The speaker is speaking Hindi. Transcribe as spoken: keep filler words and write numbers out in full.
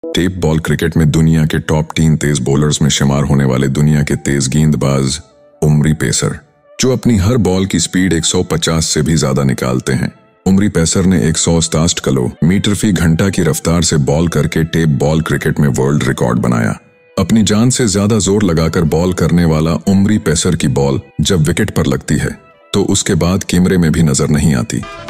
टेप बॉल क्रिकेट में दुनिया के टॉप तीन तेज बॉलर्स में शुमार होने वाले दुनिया के तेज गेंदबाज उमरी पेसर, जो अपनी हर बॉल की स्पीड एक सौ पचास से भी ज्यादा निकालते हैं। उमरी पेसर ने एक सौ सतासी किलोमीटर फी घंटा की रफ्तार से बॉल करके टेप बॉल क्रिकेट में वर्ल्ड रिकॉर्ड बनाया। अपनी जान से ज्यादा जोर लगाकर बॉल करने वाला उमरी पेसर की बॉल जब विकेट पर लगती है तो उसके बाद कैमरे में भी नजर नहीं आती।